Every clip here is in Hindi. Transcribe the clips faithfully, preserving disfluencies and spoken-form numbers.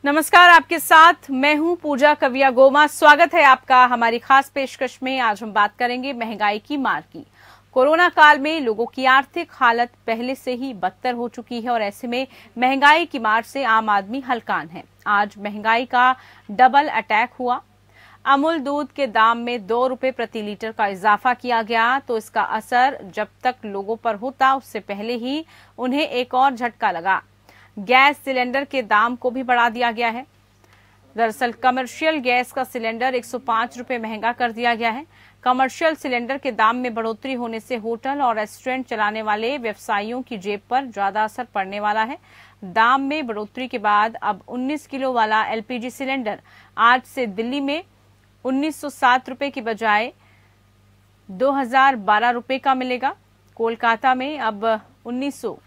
नमस्कार, आपके साथ मैं हूं पूजा कविया गोमा। स्वागत है आपका हमारी खास पेशकश में। आज हम बात करेंगे महंगाई की मार की। कोरोना काल में लोगों की आर्थिक हालत पहले से ही बदतर हो चुकी है और ऐसे में महंगाई की मार से आम आदमी हलकान है। आज महंगाई का डबल अटैक हुआ। अमूल दूध के दाम में दो रुपए प्रति लीटर का इजाफा किया गया, तो इसका असर जब तक लोगों पर होता उससे पहले ही उन्हें एक और झटका लगा। गैस सिलेंडर के दाम को भी बढ़ा दिया गया है। दरअसल कमर्शियल गैस का सिलेंडर एक सौ पांच रुपए महंगा कर दिया गया है। कमर्शियल सिलेंडर के दाम में बढ़ोतरी होने से होटल और रेस्टोरेंट चलाने वाले व्यवसायियों की जेब पर ज्यादा असर पड़ने वाला है। दाम में बढ़ोतरी के बाद अब उन्नीस किलो वाला एलपीजी सिलेंडर आज से दिल्ली में उन्नीस सौ सात रुपए की बजाय दो हजार बारह रुपए का मिलेगा। कोलकाता में अब उन्नीस सौ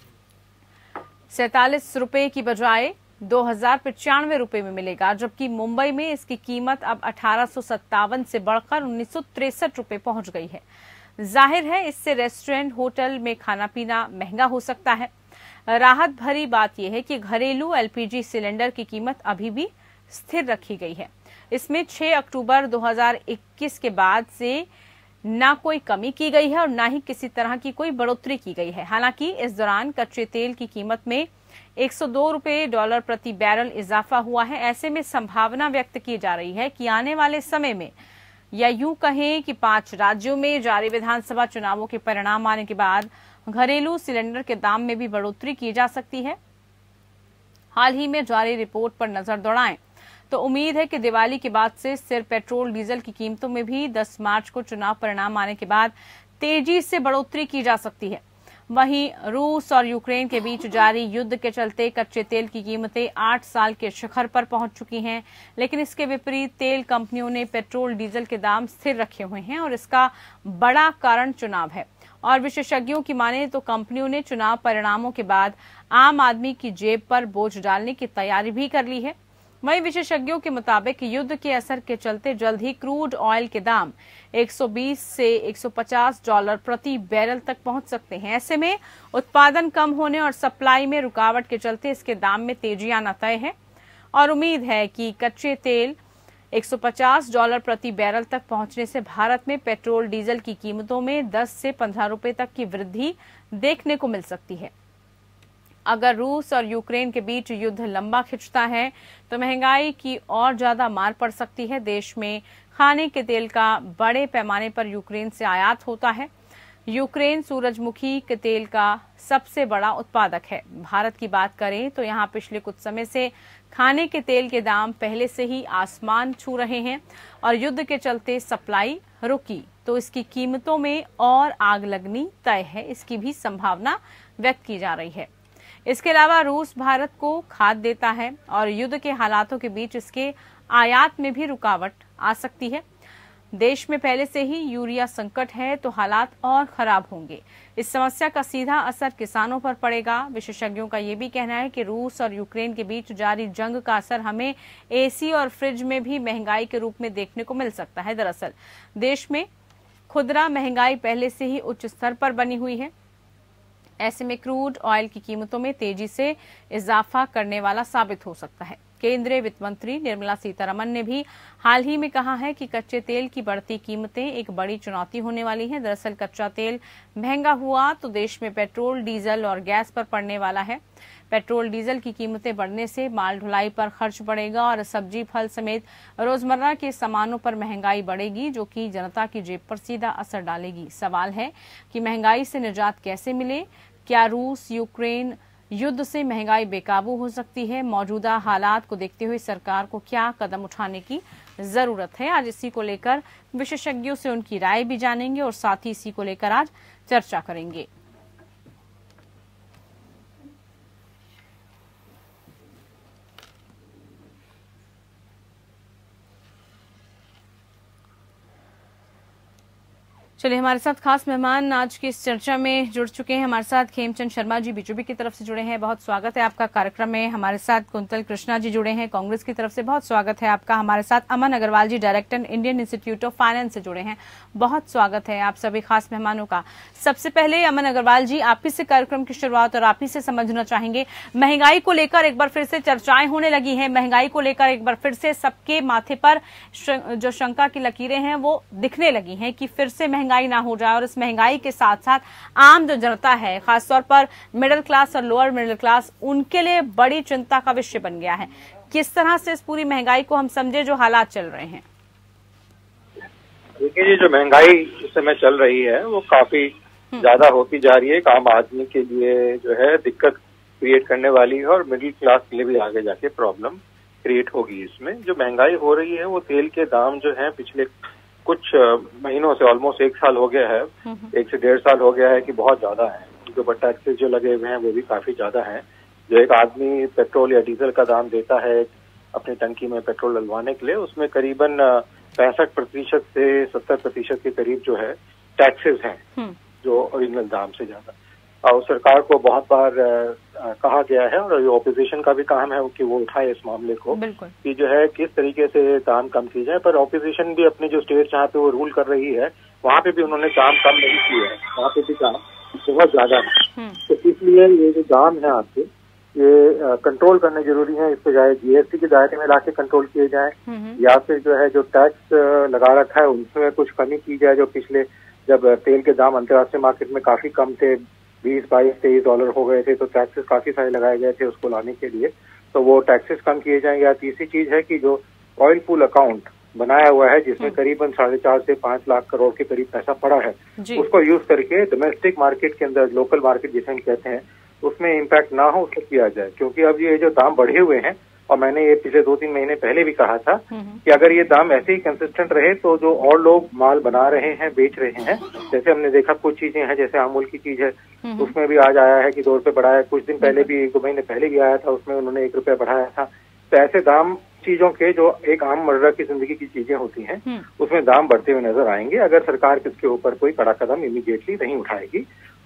सैतालीस रुपए की बजाय दो हजार पचानवे रुपए में मिलेगा, जबकि मुंबई में इसकी कीमत अब अठारह सौ सत्तावन से बढ़कर उन्नीस सौ तिरसठ रुपए पहुंच गई है। जाहिर है इससे रेस्टोरेंट होटल में खाना पीना महंगा हो सकता है। राहत भरी बात यह है कि घरेलू एलपीजी सिलेंडर की कीमत अभी भी स्थिर रखी गई है। इसमें छह अक्टूबर दो हजार इक्कीस के बाद से ना कोई कमी की गई है और ना ही किसी तरह की कोई बढ़ोतरी की गई है। हालांकि इस दौरान कच्चे तेल की कीमत में एक सौ दो रुपए डॉलर प्रति बैरल इजाफा हुआ है। ऐसे में संभावना व्यक्त की जा रही है कि आने वाले समय में, या यूं कहें कि पांच राज्यों में जारी विधानसभा चुनावों के परिणाम आने के बाद घरेलू सिलेंडर के दाम में भी बढ़ोतरी की जा सकती है। हाल ही में जारी रिपोर्ट पर नजर दौड़ाएं तो उम्मीद है कि दिवाली के बाद से सिर्फ पेट्रोल डीजल की कीमतों में भी दस मार्च को चुनाव परिणाम आने के बाद तेजी से बढ़ोतरी की जा सकती है। वहीं रूस और यूक्रेन के बीच जारी युद्ध के चलते कच्चे तेल की कीमतें आठ साल के शिखर पर पहुंच चुकी हैं, लेकिन इसके विपरीत तेल कंपनियों ने पेट्रोल डीजल के दाम स्थिर रखे हुए हैं और इसका बड़ा कारण चुनाव है। और विशेषज्ञों की माने तो कंपनियों ने चुनाव परिणामों के बाद आम आदमी की जेब पर बोझ डालने की तैयारी भी कर ली है। वहीं विशेषज्ञों के मुताबिक युद्ध के असर के चलते जल्द ही क्रूड ऑयल के दाम एक सौ बीस से एक सौ पचास डॉलर प्रति बैरल तक पहुंच सकते हैं। ऐसे में उत्पादन कम होने और सप्लाई में रुकावट के चलते इसके दाम में तेजी आना तय है और उम्मीद है कि कच्चे तेल एक सौ पचास डॉलर प्रति बैरल तक पहुंचने से भारत में पेट्रोल डीजल की कीमतों में दस से पंद्रह रुपए तक की वृद्धि देखने को मिल सकती है। अगर रूस और यूक्रेन के बीच युद्ध लंबा खिंचता है तो महंगाई की और ज्यादा मार पड़ सकती है। देश में खाने के तेल का बड़े पैमाने पर यूक्रेन से आयात होता है। यूक्रेन सूरजमुखी के तेल का सबसे बड़ा उत्पादक है। भारत की बात करें तो यहाँ पिछले कुछ समय से खाने के तेल के दाम पहले से ही आसमान छू रहे हैं और युद्ध के चलते सप्लाई रुकी तो इसकी कीमतों में और आग लगनी तय है, इसकी भी संभावना व्यक्त की जा रही है। इसके अलावा रूस भारत को खाद देता है और युद्ध के हालातों के बीच इसके आयात में भी रुकावट आ सकती है। देश में पहले से ही यूरिया संकट है तो हालात और खराब होंगे। इस समस्या का सीधा असर किसानों पर पड़ेगा। विशेषज्ञों का ये भी कहना है कि रूस और यूक्रेन के बीच जारी जंग का असर हमें एसी और फ्रिज में भी महंगाई के रूप में देखने को मिल सकता है। दरअसल देश में खुदरा महंगाई पहले से ही उच्च स्तर पर बनी हुई है। ऐसे में क्रूड ऑयल की कीमतों में तेजी से इजाफा करने वाला साबित हो सकता है। केंद्रीय वित्त मंत्री निर्मला सीतारमण ने भी हाल ही में कहा है कि कच्चे तेल की बढ़ती कीमतें एक बड़ी चुनौती होने वाली हैं। दरअसल कच्चा तेल महंगा हुआ तो देश में पेट्रोल, डीजल और गैस पर पड़ने वाला है। पेट्रोल डीजल की कीमतें बढ़ने से माल ढुलाई पर खर्च बढ़ेगा और सब्जी, फल समेत रोजमर्रा के सामानों पर महंगाई बढ़ेगी, जो कि जनता की जेब पर सीधा असर डालेगी। सवाल है कि महंगाई से निजात कैसे मिले? क्या रूस यूक्रेन युद्ध से महंगाई बेकाबू हो सकती है? मौजूदा हालात को देखते हुए सरकार को क्या कदम उठाने की जरूरत है? आज इसी को लेकर विशेषज्ञों से उनकी राय भी जानेंगे और साथ ही इसी को लेकर आज चर्चा करेंगे। चलिए, हमारे साथ खास मेहमान आज की इस चर्चा में जुड़ चुके हैं। हमारे साथ खेमचंद शर्मा जी बीजेपी की तरफ से जुड़े हैं, बहुत स्वागत है आपका कार्यक्रम में। हमारे साथ कुंतल कृष्णा जी जुड़े हैं कांग्रेस की तरफ से, बहुत स्वागत है आपका। हमारे साथ Aman Agarwal ji director Indian Institute of Finance से जुड़े हैं, बहुत स्वागत है आप सभी खास मेहमानों का। सबसे पहले अमन अग्रवाल जी, आप ही से कार्यक्रम की शुरुआत और आप ही से समझना चाहेंगे, महंगाई को लेकर एक बार फिर से चर्चाएं होने लगी है, महंगाई को लेकर एक बार फिर से सबके माथे पर जो शंका की लकीरें हैं वो दिखने लगी हैं कि फिर से महंगाई ना हो जाए। और इस महंगाई के साथ साथ आम जो जनता है, खासतौर पर मिडिल क्लास और लोअर मिडिल क्लास, उनके लिए बड़ी चिंता का विषय बन गया है। किस तरह से इस पूरी महंगाई को हम समझे जो हालात चल रहे हैं? देखिए, ये जो महंगाई इस समय चल रही है वो काफी ज्यादा होती जा रही है। आम आदमी के लिए जो है दिक्कत क्रिएट करने वाली है और मिडिल क्लास के लिए भी आगे जाके प्रॉब्लम क्रिएट होगी। इसमें जो महंगाई हो रही है वो तेल के दाम जो है पिछले कुछ महीनों से, ऑलमोस्ट एक साल हो गया है, एक से डेढ़ साल हो गया है कि बहुत ज्यादा है। जो ऊपर टैक्सेस जो लगे हुए हैं वो भी काफी ज्यादा है। जो एक आदमी पेट्रोल या डीजल का दाम देता है अपनी टंकी में पेट्रोल डलवाने के लिए, उसमें करीबन पैंसठ प्रतिशत से सत्तर प्रतिशत के करीब जो है टैक्सेस हैं, जो ओरिजिनल दाम से ज्यादा। और सरकार को बहुत बार आ, कहा गया है और ऑपोजिशन का भी काम है कि वो उठाए इस मामले को कि जो है किस तरीके से दाम कम की जाए। पर ऑपोजिशन भी अपने जो स्टेट जहाँ पे वो रूल कर रही है वहाँ पे भी उन्होंने दाम कम नहीं किया है, वहाँ पे भी दाम बहुत ज्यादा है। तो इसलिए ये जो दाम है आपके, ये कंट्रोल करने जरूरी है। इस पे जाए जीएसटी के दायरे में लाके कंट्रोल किए जाए, या फिर जो है जो टैक्स लगा रखा है उनमें कुछ कमी की जाए। जो पिछले जब तेल के दाम अंतर्राष्ट्रीय मार्केट में काफी कम थे, बीस बाईस तेईस डॉलर हो गए थे, तो टैक्सेस काफी सारे लगाए गए थे उसको लाने के लिए, तो वो टैक्सेस कम किए जाएं। या तीसरी चीज है कि जो ऑयल पूल अकाउंट बनाया हुआ है जिसमें करीबन साढ़े चार से पांच लाख करोड़ के करीब पैसा पड़ा है, उसको यूज करके डोमेस्टिक मार्केट के अंदर, लोकल मार्केट जिसे हम कहते हैं, उसमें इम्पैक्ट ना हो उसको किया जाए। क्योंकि अब ये जो दाम बढ़े हुए हैं, और मैंने ये पिछले दो तीन महीने पहले भी कहा था कि अगर ये दाम ऐसे ही कंसिस्टेंट रहे तो जो और लोग माल बना रहे हैं, बेच रहे हैं, जैसे हमने देखा कुछ चीजें हैं, जैसे अमूल की चीज है उसमें भी आज आया है कि दो रुपए बढ़ाया, कुछ दिन पहले भी एक दो महीने पहले भी आया था उसमें उन्होंने एक रुपया बढ़ाया था। तो ऐसे दाम चीजों के जो एक आम मर्रा की जिंदगी की चीजें होती हैं उसमें दाम बढ़ते हुए नजर आएंगे अगर सरकार इसके ऊपर कोई कड़ा कदम इमीडिएटली नहीं उठाएगी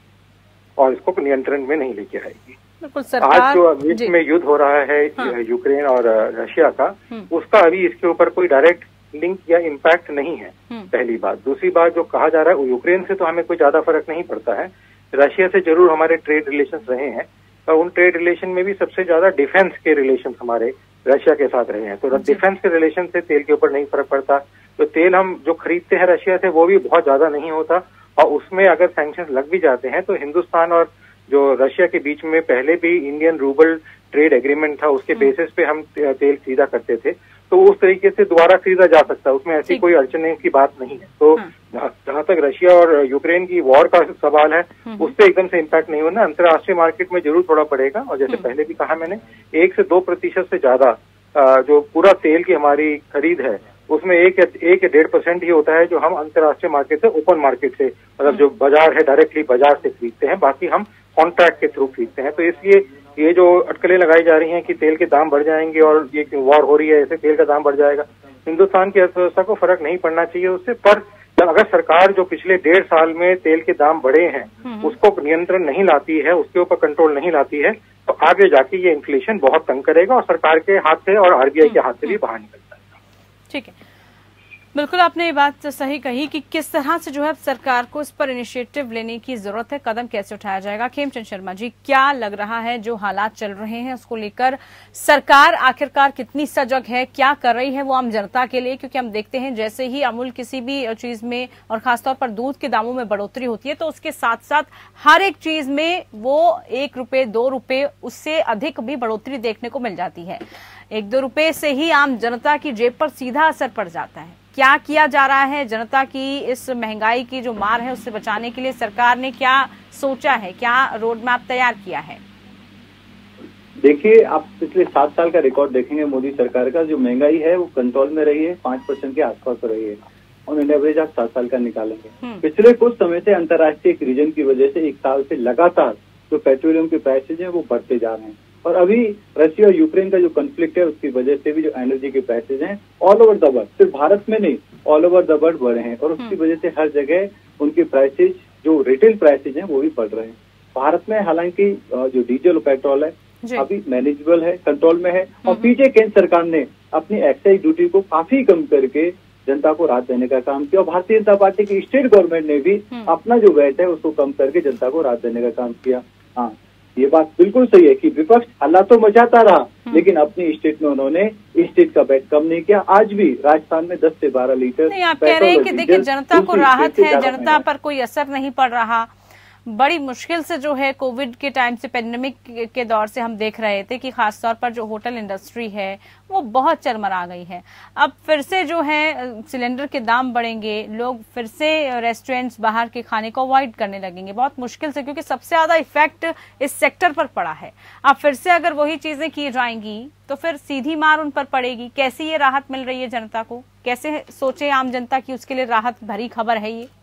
और इसको नियंत्रण में नहीं लेके आएगी। आज जो विश्व में युद्ध हो रहा है, हाँ। यूक्रेन और रशिया का, उसका अभी इसके ऊपर कोई डायरेक्ट लिंक या इम्पैक्ट नहीं है, पहली बात। दूसरी बात, जो कहा जा रहा है यूक्रेन से तो हमें कोई ज्यादा फर्क नहीं पड़ता है, रशिया से जरूर हमारे ट्रेड रिलेशंस रहे हैं और उन ट्रेड रिलेशन में भी सबसे ज्यादा डिफेंस के रिलेशन हमारे रशिया के साथ रहे हैं। तो डिफेंस के रिलेशन से तेल के ऊपर नहीं फर्क पड़ता। तो तेल हम जो खरीदते हैं रशिया से वो भी बहुत ज्यादा नहीं होता, और उसमें अगर सैंक्शन लग भी जाते हैं तो हिंदुस्तान और जो रशिया के बीच में पहले भी इंडियन रूबल ट्रेड एग्रीमेंट था, उसके बेसिस पे हम तेल खरीदा करते थे, तो उस तरीके से दोबारा खरीदा जा सकता है, उसमें ऐसी कोई अड़चन की बात नहीं है। तो जहां तक रशिया और यूक्रेन की वॉर का सवाल है, उससे एकदम से इम्पैक्ट नहीं होना, अंतर्राष्ट्रीय मार्केट में जरूर थोड़ा पड़ेगा। और जैसे पहले भी कहा मैंने, एक से दो प्रतिशत से ज्यादा जो पूरा तेल की हमारी खरीद है उसमें एक एक या डेढ़ परसेंट ही होता है जो हम अंतर्राष्ट्रीय मार्केट से, ओपन मार्केट से, मतलब जो बाजार है डायरेक्टली बाजार से खरीदते हैं, बाकी हम कॉन्ट्रैक्ट के थ्रू खरीदते हैं। तो इसलिए ये जो अटकलें लगाई जा रही हैं कि तेल के दाम बढ़ जाएंगे और ये वॉर हो रही है ऐसे तेल का दाम बढ़ जाएगा, हिंदुस्तान की अर्थव्यवस्था को फर्क नहीं पड़ना चाहिए उससे। पर अगर सरकार जो पिछले डेढ़ साल में तेल के दाम बढ़े हैं उसको नियंत्रण नहीं लाती है, उसके ऊपर कंट्रोल नहीं लाती है, तो आगे जाके ये इन्फ्लेशन बहुत तंग करेगा और सरकार के हाथ से और आरबीआई के हाथ से भी बाहर निकल जाएगा। ठीक है, बिल्कुल आपने ये बात सही कही कि किस तरह से जो है सरकार को इस पर इनिशिएटिव लेने की जरूरत है, कदम कैसे उठाया जाएगा। खेमचंद शर्मा जी, क्या लग रहा है जो हालात चल रहे हैं उसको लेकर सरकार आखिरकार कितनी सजग है, क्या कर रही है वो आम जनता के लिए? क्योंकि हम देखते हैं जैसे ही अमूल किसी भी चीज में और खासतौर पर दूध के दामों में बढ़ोतरी होती है तो उसके साथ साथ हर एक चीज में वो एक रुपए दो रुपए उससे अधिक भी बढ़ोतरी देखने को मिल जाती है। एक दो रुपए से ही आम जनता की जेब पर सीधा असर पड़ जाता है। क्या किया जा रहा है जनता की इस महंगाई की जो मार है उससे बचाने के लिए? सरकार ने क्या सोचा है, क्या रोड मैप तैयार किया है? देखिए, आप पिछले सात साल का रिकॉर्ड देखेंगे मोदी सरकार का, जो महंगाई है वो कंट्रोल में रही है, पांच परसेंट के आसपास रही है, ऑन एन एवरेज आप सात साल का निकालेंगे। पिछले कुछ समय से अंतर्राष्ट्रीय एक रीजन की वजह से एक साल से लगातार जो पेट्रोलियम के प्राइसेज हैं वो बढ़ते जा रहे हैं, और अभी रशिया और यूक्रेन का जो कॉन्फ्लिक्ट है उसकी वजह से भी जो एनर्जी के प्राइसेज हैं ऑल ओवर द वर्ल्ड, सिर्फ भारत में नहीं ऑल ओवर द वर्ल्ड बढ़े हैं, और उसकी वजह से हर जगह उनके प्राइसेज जो रिटेल प्राइसेज हैं वो भी बढ़ रहे हैं। भारत में हालांकि जो डीजल और पेट्रोल है अभी मैनेजेबल है, कंट्रोल में है, और पीछे केंद्र सरकार ने अपनी एक्साइज ड्यूटी को काफी कम करके जनता को राहत देने का काम किया, और भारतीय जनता पार्टी की स्टेट गवर्नमेंट ने भी अपना जो वैट है उसको कम करके जनता को राहत देने का काम किया। हाँ, ये बात बिल्कुल सही है कि विपक्ष हल्ला तो मचाता रहा, लेकिन अपनी स्टेट में उन्होंने स्टेट का वैट कम नहीं किया। आज भी राजस्थान में दस से बारह लीटर नहीं, आप कह रहे हैं कि देखिए जनता को राहत है, जनता पर कोई असर नहीं पड़ रहा। बड़ी मुश्किल से जो है कोविड के टाइम से, पेंडेमिक के दौर से हम देख रहे थे कि खासतौर पर जो होटल इंडस्ट्री है वो बहुत चरमरा गई है। अब फिर से जो है सिलेंडर के दाम बढ़ेंगे, लोग फिर से रेस्टोरेंट्स बाहर के खाने को अवॉइड करने लगेंगे बहुत मुश्किल से, क्योंकि सबसे ज्यादा इफेक्ट इस सेक्टर पर पड़ा है। अब फिर से अगर वही चीजें की जाएंगी तो फिर सीधी मार उन पर पड़ेगी। कैसी ये राहत मिल रही है जनता को, कैसे सोचे आम जनता की उसके लिए राहत भरी खबर है ये?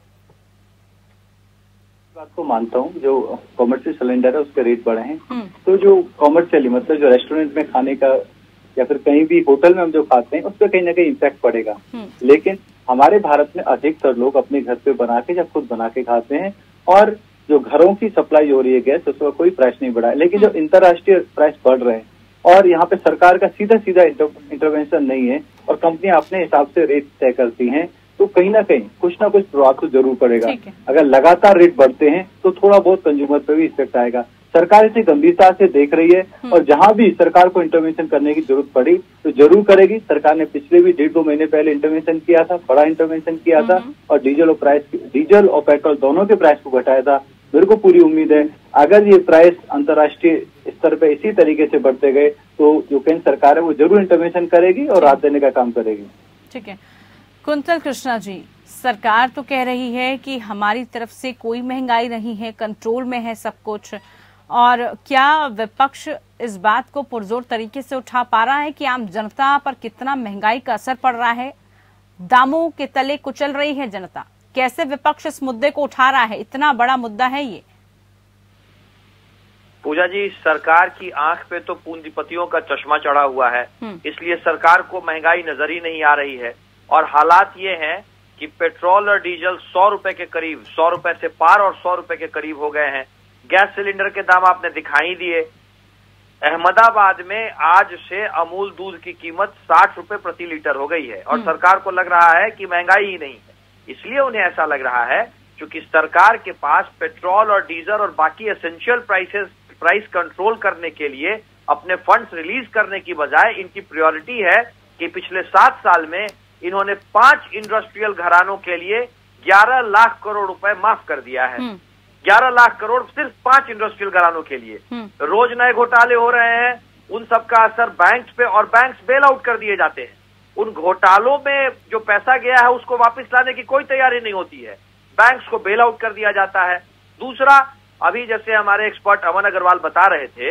बात को मानता हूँ, जो कॉमर्शियल सिलेंडर है उसके रेट बढ़े हैं, तो जो कॉमर्शियली मतलब जो रेस्टोरेंट में खाने का या फिर कहीं भी होटल में हम जो खाते हैं उस पर कहीं ना कहीं इम्पैक्ट पड़ेगा। लेकिन हमारे भारत में अधिकतर लोग अपने घर पे बना के या खुद बना के खाते हैं, और जो घरों की सप्लाई हो रही है गैस उसका कोई प्राइस नहीं बढ़ा है। लेकिन जो अंतर्राष्ट्रीय प्राइस बढ़ रहे हैं और यहाँ पे सरकार का सीधा सीधा इंटरवेंशन नहीं है और कंपनियां अपने हिसाब से रेट तय करती हैं, तो कहीं ना कहीं कुछ ना कुछ प्रभाव तो जरूर पड़ेगा। अगर लगातार रेट बढ़ते हैं तो थोड़ा बहुत कंज्यूमर पे भी इफेक्ट आएगा। सरकार इसे गंभीरता से देख रही है, और जहां भी सरकार को इंटरवेंशन करने की जरूरत पड़ी तो जरूर करेगी। सरकार ने पिछले भी डेढ़ दो महीने पहले इंटरवेंशन किया था, बड़ा इंटरवेंशन किया था, और डीजल और प्राइस डीजल और पेट्रोल दोनों के प्राइस को घटाया था। मेरे को पूरी उम्मीद है अगर ये प्राइस अंतर्राष्ट्रीय स्तर पे इसी तरीके से बढ़ते गए तो जो केंद्र सरकार है वो जरूर इंटरवेंशन करेगी और राहत देने का काम करेगी। ठीक है कुंतल कृष्णा जी, सरकार तो कह रही है कि हमारी तरफ से कोई महंगाई नहीं है, कंट्रोल में है सब कुछ, और क्या विपक्ष इस बात को पुरजोर तरीके से उठा पा रहा है कि आम जनता पर कितना महंगाई का असर पड़ रहा है, दामों के तले कुचल रही है जनता? कैसे विपक्ष इस मुद्दे को उठा रहा है? इतना बड़ा मुद्दा है ये। पूजा जी, सरकार की आंख पे तो पूंजीपतियों का चश्मा चढ़ा हुआ है, इसलिए सरकार को महंगाई नजर ही नहीं आ रही है। और हालात ये हैं कि पेट्रोल और डीजल सौ रुपए के करीब, सौ रुपए से पार और सौ रुपए के करीब हो गए हैं। गैस सिलेंडर के दाम आपने दिखाई दिए। अहमदाबाद में आज से अमूल दूध की कीमत साठ रुपए प्रति लीटर हो गई है, और सरकार को लग रहा है कि महंगाई ही नहीं है। इसलिए उन्हें ऐसा लग रहा है क्योंकि सरकार के पास पेट्रोल और डीजल और बाकी एसेंशियल प्राइसेस प्राइस कंट्रोल करने के लिए अपने फंड्स रिलीज करने की बजाय इनकी प्रायोरिटी है कि पिछले सात साल में इन्होंने पांच इंडस्ट्रियल घरानों के लिए ग्यारह लाख करोड़ रुपए माफ कर दिया है। ग्यारह लाख करोड़ सिर्फ पांच इंडस्ट्रियल घरानों के लिए। रोज नए घोटाले हो रहे हैं, उन सब का असर बैंक्स पे, और बैंक्स बेल आउट कर दिए जाते हैं। उन घोटालों में जो पैसा गया है उसको वापस लाने की कोई तैयारी नहीं होती है, बैंक्स को बेल आउट कर दिया जाता है। दूसरा, अभी जैसे हमारे एक्सपर्ट अमन अग्रवाल बता रहे थे,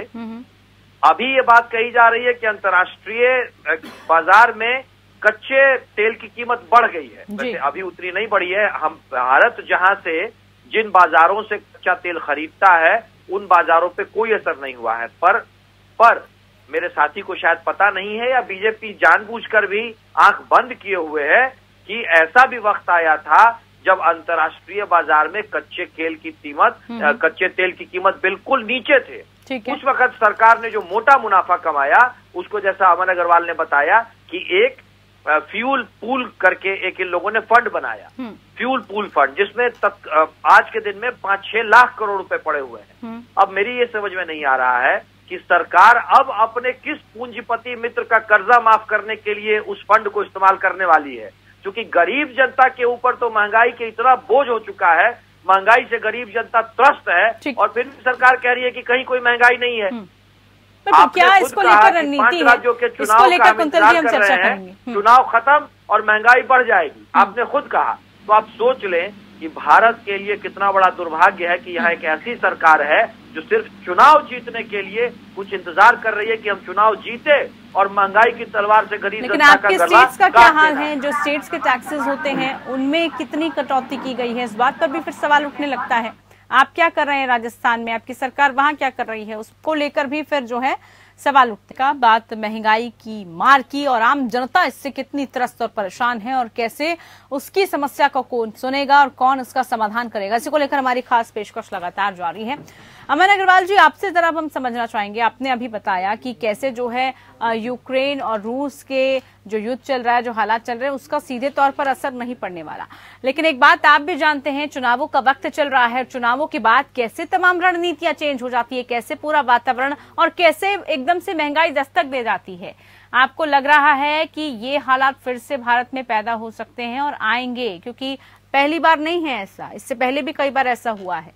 अभी ये बात कही जा रही है कि अंतर्राष्ट्रीय बाजार में कच्चे तेल की कीमत बढ़ गई है। वैसे अभी उतनी नहीं बढ़ी है। हम भारत जहां से जिन बाजारों से कच्चा तेल खरीदता है उन बाजारों पे कोई असर नहीं हुआ है। पर पर मेरे साथी को शायद पता नहीं है, या बीजेपी जानबूझकर भी आंख बंद किए हुए है कि ऐसा भी वक्त आया था जब अंतर्राष्ट्रीय बाजार में कच्चे तेल की कीमत कच्चे तेल की कीमत बिल्कुल नीचे थे। उस वक्त सरकार ने जो मोटा मुनाफा कमाया उसको, जैसा अमन अग्रवाल ने बताया, कि एक फ्यूल पूल करके एक इन लोगों ने फंड बनाया, फ्यूल पूल फंड, जिसमें तक आज के दिन में पांच छह लाख करोड़ रुपए पड़े हुए हैं। अब मेरी ये समझ में नहीं आ रहा है कि सरकार अब अपने किस पूंजीपति मित्र का कर्जा माफ करने के लिए उस फंड को इस्तेमाल करने वाली है, क्योंकि गरीब जनता के ऊपर तो महंगाई के इतना बोझ हो चुका है, महंगाई से गरीब जनता त्रस्त है, और फिर भी सरकार कह रही है कि कहीं कोई महंगाई नहीं है। तो क्या इसको लेकर रणनीति है? इसको लेकर कुंतल जी हम चर्चा करेंगे। चुनाव खत्म और महंगाई बढ़ जाएगी, आपने खुद कहा। तो आप सोच लें कि भारत के लिए कितना बड़ा दुर्भाग्य है कि यहाँ एक ऐसी सरकार है जो सिर्फ चुनाव जीतने के लिए कुछ इंतजार कर रही है कि हम चुनाव जीते और महंगाई की तलवार से गरीब जनता का गला काट देना। लेकिन आपके स्टेट्स का क्या हाल है? जो स्टेट्स के टैक्सेस होते हैं उनमें कितनी कटौती की गई है? इस बात पर भी फिर सवाल उठने लगता है। आप क्या कर रहे हैं राजस्थान में, आपकी सरकार वहां क्या कर रही है, उसको लेकर भी फिर जो है सवाल उठने का बात महंगाई की मार की और आम जनता इससे कितनी त्रस्त और परेशान है और कैसे उसकी समस्या को कौन सुनेगा और कौन उसका समाधान करेगा, इसी को लेकर हमारी खास पेशकश लगातार जारी है। अमन अग्रवाल जी, आपसे जरा हम समझना चाहेंगे, आपने अभी बताया कि कैसे जो है यूक्रेन और रूस के जो युद्ध चल रहा है, जो हालात चल रहे हैं, उसका सीधे तौर पर असर नहीं पड़ने वाला, लेकिन एक बात आप भी जानते हैं, चुनावों का वक्त चल रहा है, चुनावों के बाद कैसे तमाम रणनीतियां चेंज हो जाती है, कैसे पूरा वातावरण और कैसे एकदम से महंगाई दस्तक दे जाती है। आपको लग रहा है कि ये हालात फिर से भारत में पैदा हो सकते हैं और आएंगे, क्योंकि पहली बार नहीं है ऐसा, इससे पहले भी कई बार ऐसा हुआ है।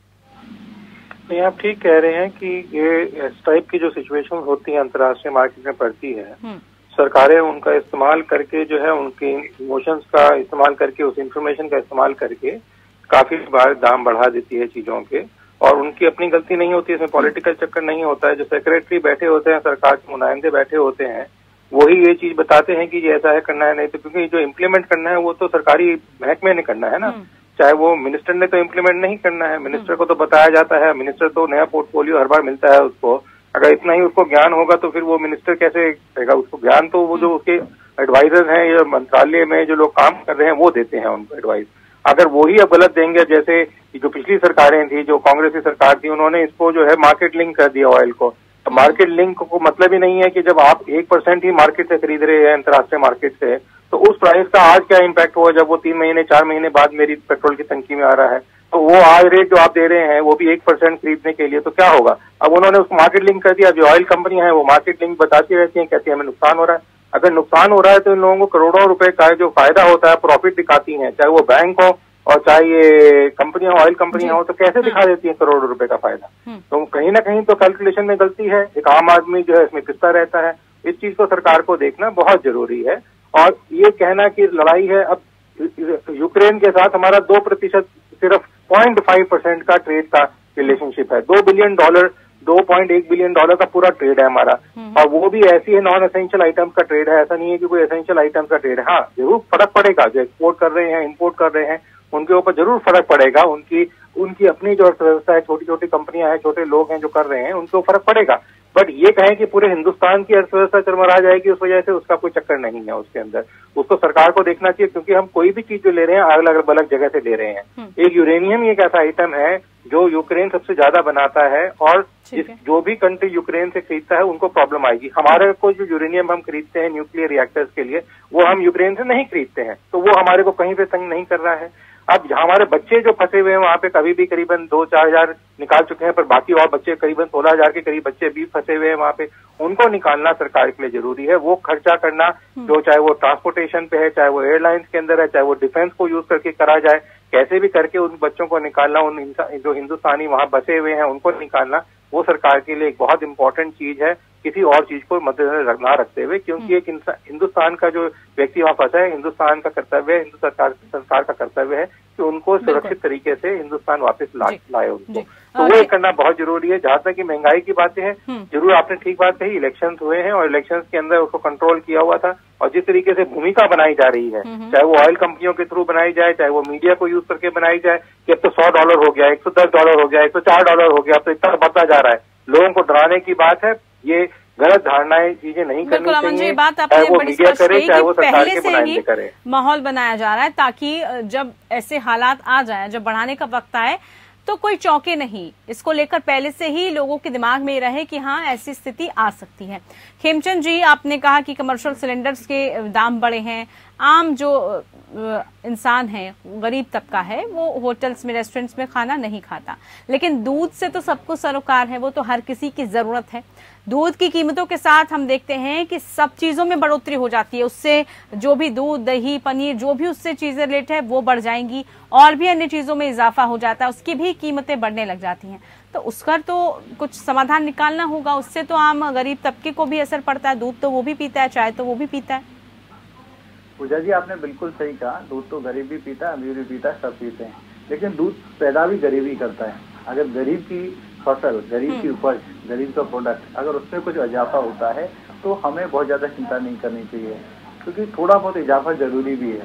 नहीं, आप ठीक कह रहे हैं कि ये इस टाइप की जो सिचुएशन होती है अंतर्राष्ट्रीय मार्केट में पड़ती है, सरकारें उनका इस्तेमाल करके जो है उनके इमोशंस का इस्तेमाल करके, उस इंफॉर्मेशन का इस्तेमाल करके काफी बार दाम बढ़ा देती है चीजों के, और उनकी अपनी गलती नहीं होती है, इसमें पॉलिटिकल चक्कर नहीं होता है। जो सेक्रेटरी बैठे होते हैं, सरकार के नुमाइंदे बैठे होते हैं, वही ये चीज बताते हैं कि ये ऐसा है, करना है, नहीं तो, क्योंकि जो इम्प्लीमेंट करना है वो तो सरकारी महकमे ने करना है ना, चाहे वो मिनिस्टर ने तो इम्प्लीमेंट नहीं करना है, मिनिस्टर को तो बताया जाता है, मिनिस्टर तो नया पोर्टफोलियो हर बार मिलता है उसको, अगर इतना ही उसको ज्ञान होगा तो फिर वो मिनिस्टर कैसे करेगा, उसको ज्ञान तो वो जो उसके एडवाइजर हैं या मंत्रालय में जो लोग काम कर रहे हैं वो देते हैं उनको एडवाइस। अगर वही अब गलत देंगे, जैसे जो पिछली सरकारें थी, जो कांग्रेस की सरकार थी, उन्होंने इसको जो है मार्केट लिंक कर दिया ऑयल को। तो मार्केट लिंक को मतलब ही नहीं है कि जब आप एक परसेंट ही मार्केट से खरीद रहे हैं अंतर्राष्ट्रीय मार्केट से, तो उस प्राइस का आज क्या इम्पैक्ट हुआ जब वो तीन महीने चार महीने बाद मेरी पेट्रोल की टंकी में आ रहा है, तो वो आज रेट जो आप दे रहे हैं वो भी एक परसेंट खरीदने के लिए, तो क्या होगा। अब उन्होंने उसको मार्केट लिंक कर दिया, जो ऑयल कंपनियां हैं वो मार्केट लिंक बताती रहती हैं, कहती है हमें नुकसान हो रहा है। अगर नुकसान हो रहा है तो इन लोगों को करोड़ों रुपए का जो फायदा होता है, प्रॉफिट दिखाती हैं, चाहे वो बैंक हो और चाहे ये कंपनियां ऑयल कंपनियां हो, तो कैसे दिखा देती हैं करोड़ों रुपए का फायदा। तो कहीं ना कहीं तो कैलकुलेशन में गलती है, एक आम आदमी जो है इसमें पिसता रहता है। इस चीज को सरकार को देखना बहुत जरूरी है। और ये कहना कि लड़ाई है, अब यूक्रेन के साथ हमारा दो प्रतिशत सिर्फ पॉइंट फाइव परसेंट का ट्रेड का रिलेशनशिप है, दो बिलियन डॉलर दो पॉइंट एक बिलियन डॉलर का पूरा ट्रेड है हमारा, और वो भी ऐसी है नॉन एसेंशियल आइटम्स का ट्रेड है, ऐसा नहीं है कि कोई एसेंशियल आइटम्स का ट्रेड है। हाँ, जरूर फर्क पड़ेगा, जो एक्सपोर्ट कर रहे हैं, इम्पोर्ट कर रहे हैं, उनके ऊपर जरूर फर्क पड़ेगा, उनकी उनकी अपनी जो अर्थव्यवस्था है, छोटी छोटी कंपनियां हैं, छोटे लोग हैं जो कर रहे हैं, उनको फर्क पड़ेगा। बट ये कहें कि पूरे हिंदुस्तान की अर्थव्यवस्था चरमरा जाएगी उस वजह से, उसका कोई चक्कर नहीं है उसके अंदर। उसको सरकार को देखना चाहिए, क्योंकि हम कोई भी चीज जो ले रहे हैं अलग अलग जगह से ले रहे हैं। एक यूरेनियम एक ऐसा आइटम है जो यूक्रेन सबसे ज्यादा बनाता है, और जिस जो भी कंट्री यूक्रेन से खरीदता है उनको प्रॉब्लम आएगी। हमारे को जो यूरेनियम हम खरीदते हैं न्यूक्लियर रिएक्टर्स के लिए, वो हम यूक्रेन से नहीं खरीदते हैं, तो वो हमारे को कहीं पे तंग नहीं कर रहा है। अब हमारे बच्चे जो फंसे हुए हैं वहां पे कभी भी करीबन दो चार हजार निकाल चुके हैं, पर बाकी और बच्चे करीबन सोलह हजार के करीब बच्चे भी फंसे हुए हैं वहां पे, उनको निकालना सरकार के लिए जरूरी है। वो खर्चा करना जो चाहे वो ट्रांसपोर्टेशन पे है, चाहे वो एयरलाइंस के अंदर है, चाहे वो डिफेंस को यूज करके करा जाए, कैसे भी करके उन बच्चों को निकालना, उन जो हिंदुस्तानी वहां बसे हुए हैं उनको निकालना, वो सरकार के लिए एक बहुत इंपॉर्टेंट चीज है, किसी और चीज को मद्देनजर ना रखते हुए। क्योंकि एक हिंदुस्तान का जो व्यक्ति वहां फंसा है, हिंदुस्तान का कर्तव्य है, हिंदू सरकार सरकार का कर्तव्य है कि उनको सुरक्षित तरीके से हिंदुस्तान वापस ला, लाए उनको, तो वो करना बहुत जरूरी है। जहां तक कि महंगाई की बातें हैं, जरूर आपने ठीक बात कही, इलेक्शन हुए हैं और इलेक्शन के अंदर उसको कंट्रोल किया हुआ था, और जिस तरीके से भूमिका बनाई जा रही है, चाहे वो ऑयल कंपनियों के थ्रू बनाई जाए, चाहे वो मीडिया को यूज करके बनाई जाए कि अब तो सौ डॉलर हो गया, एक सौ दस डॉलर हो गया, एक सौ चार डॉलर हो गया, अब तो इतना बढ़ता जा रहा है, लोगों को डराने की बात है। ये गलत धारणाएं चीजें नहीं करनी चाहिए, बात चाहे वो मीडिया करे, चाहे वो सरकार के नुमाइंदे करे। माहौल बनाया जा रहा है ताकि जब ऐसे हालात आ जाए, जब बढ़ाने का वक्त आए, तो कोई चौंके नहीं, इसको लेकर पहले से ही लोगों के दिमाग में रहे कि हाँ ऐसी स्थिति आ सकती है। खेमचंद जी, आपने कहा कि कमर्शियल सिलेंडर्स के दाम बढ़े हैं, आम जो इंसान है, गरीब तबका है, वो होटल्स में, रेस्टोरेंट्स में खाना नहीं खाता, लेकिन दूध से तो सबको सरोकार है, वो तो हर किसी की जरूरत है। दूध की कीमतों के साथ हम देखते हैं कि सब चीजों में बढ़ोतरी हो जाती है, उससे जो भी दूध, दही, पनीर, जो भी उससे चीजें रिलेटेड है वो बढ़ जाएंगी, और भी अन्य चीजों में इजाफा हो जाता है, उसकी भी कीमतें बढ़ने लग जाती हैं। तो उसका तो कुछ समाधान निकालना होगा, उससे तो आम गरीब तबके को भी असर पड़ता है। दूध तो वो भी पीता है, चाय तो वो भी पीता है। पूजा जी, आपने बिल्कुल सही कहा, दूध तो गरीब भी पीता है, अमीर भी पीता है, सब पीते हैं, लेकिन दूध पैदा भी गरीब ही करता है। अगर गरीब की फसल, गरीब की उपज, गरीब का प्रोडक्ट, अगर उसमें कुछ इजाफा होता है तो हमें बहुत ज्यादा चिंता नहीं करनी चाहिए, क्योंकि थोड़ा बहुत इजाफा जरूरी भी है।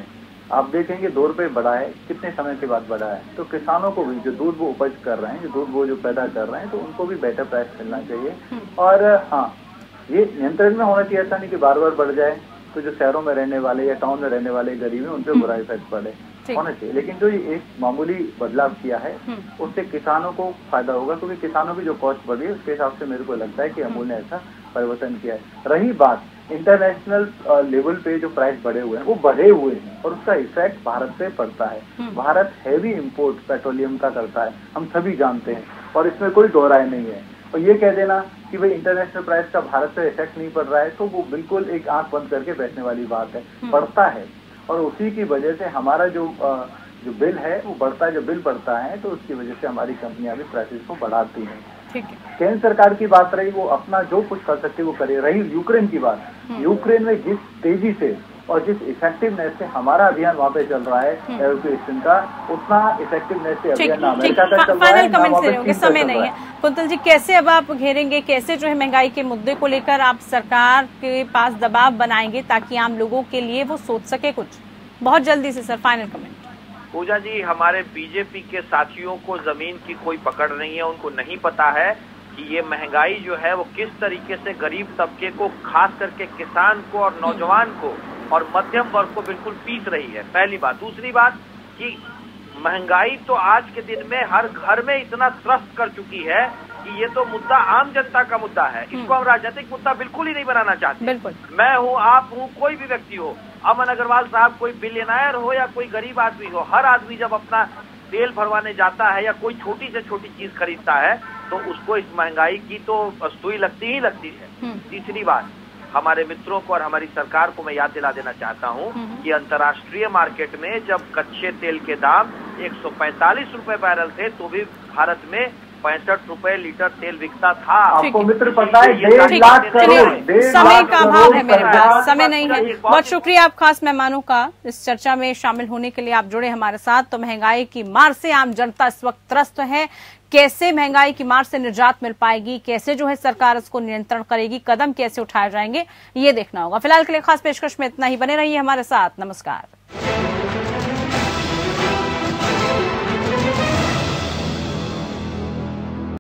आप देखेंगे दो रुपए बढ़ा है, कितने समय के बाद बढ़ा है, तो किसानों को भी जो दूध वो उपज कर रहे हैं, जो दूध वो जो पैदा कर रहे हैं, तो उनको भी बेटर प्राइस मिलना चाहिए। और हाँ, ये नियंत्रण में होना चाहिए, ऐसा नहीं कि बार बार बढ़ जाए तो जो शहरों में रहने वाले या टाउन में रहने वाले गरीब हैं उन पर बुरा इफेक्ट पड़े, होना चाहिए। लेकिन जो ये एक मामूली बदलाव किया है उससे किसानों को फायदा होगा, क्योंकि किसानों की जो कॉस्ट बढ़ी है उसके हिसाब से मेरे को लगता है कि अमूल ने ऐसा परिवर्तन किया है। रही बात इंटरनेशनल लेवल पे जो प्राइस बढ़े हुए हैं वो बढ़े हुए हैं और उसका इफेक्ट भारत पे पड़ता है। भारत हैवी इंपोर्ट पेट्रोलियम का करता है, हम सभी जानते हैं, और इसमें कोई दो राय नहीं है। और ये कह देना कि भाई इंटरनेशनल प्राइस का भारत पे इफेक्ट नहीं पड़ रहा है, तो वो बिल्कुल एक आंख बंद करके बैठने वाली बात है। पड़ता है, और उसी की वजह से हमारा जो जो बिल है वो बढ़ता है। जो बिल बढ़ता है तो उसकी वजह से हमारी कंपनियां भी प्राइसेस को बढ़ाती हैं। केंद्र सरकार की बात रही, वो अपना जो कुछ कर सकती है वो करे। रही यूक्रेन की बात, यूक्रेन में जिस तेजी से और जिस इफेक्टिवनेस से हमारा अभियान वहाँ पे चल रहा है एवोक्यूएशन का, उतना इफेक्टिवनेस से अभियान अमेरिका का चल रहा है। फाइनल कमेंट ले रहे समय नहीं है कुंतल जी, कैसे अब आप घेरेंगे, कैसे जो है महंगाई के मुद्दे को लेकर आप सरकार के पास दबाव बनाएंगे ताकि आम लोगों के लिए वो सोच सके कुछ? बहुत जल्दी से sir, final comment. Puja ji, हमारे बीजेपी के साथियों को जमीन की कोई पकड़ नहीं है, उनको नहीं पता है कि ये महंगाई जो है वो किस तरीके से गरीब तबके को, खास करके किसान को और नौजवान को और मध्यम वर्ग को बिल्कुल पीस रही है, पहली बात। दूसरी बात कि महंगाई तो आज के दिन में हर घर में इतना त्रस्त कर चुकी है कि ये तो मुद्दा आम जनता का मुद्दा है, इसको हम राजनीतिक मुद्दा बिल्कुल ही नहीं बनाना चाहते। बिल्कुल। मैं हूँ, आप हूँ, कोई भी व्यक्ति हो, अमन अग्रवाल साहब कोई बिलियनर हो या कोई गरीब आदमी हो, हर आदमी जब अपना तेल भरवाने जाता है या कोई छोटी से छोटी चीज खरीदता है तो उसको इस महंगाई की तो सुई लगती ही लगती है। तीसरी बात, हमारे मित्रों को और हमारी सरकार को मैं याद दिला देना चाहता हूं कि अंतर्राष्ट्रीय मार्केट में जब कच्चे तेल के दाम एक सौ पैंतालीस रुपए बैरल थे तो भी भारत में पैंसठ रुपए लीटर तेल बिकता था। आपको मित्र पता है, डेढ़ लाख करोड़। समय का अभाव है मेरे पास, समय नहीं है। बहुत शुक्रिया आप खास मेहमानों का इस चर्चा में शामिल होने के लिए। आप जुड़े हमारे साथ। तो महंगाई की मार से आम जनता इस वक्त त्रस्त है, कैसे महंगाई की मार से निजात मिल पाएगी, कैसे जो है सरकार इसको नियंत्रण करेगी, कदम कैसे उठाए जाएंगे, ये देखना होगा। फिलहाल के लिए खास पेशकश में इतना ही। बने रहिए हमारे साथ। नमस्कार।